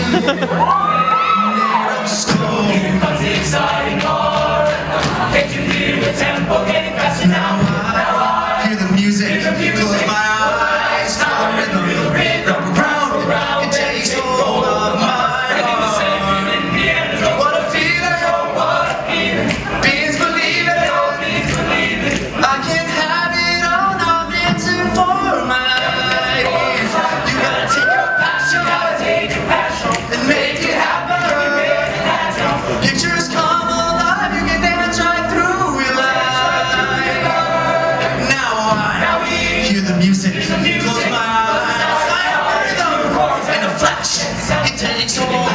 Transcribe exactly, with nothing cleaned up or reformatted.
of stone. Here comes the exciting part. Can't you hear the tempo getting faster now? Now I hear the music, close my eyes, feel the rhythm, rhythm, round, round, it takes hold of my heart. What a feeling, oh what a feeling, beings believe it, oh beings believe it. I can't have it all, now I'm dancing for my life. You gotta take your passion, You gotta take your passion and make it happen. Pictures come alive, you can dance right through your life. Now I hear the music, close my eyes, I hear the rhythm, in a flash, it takes hold.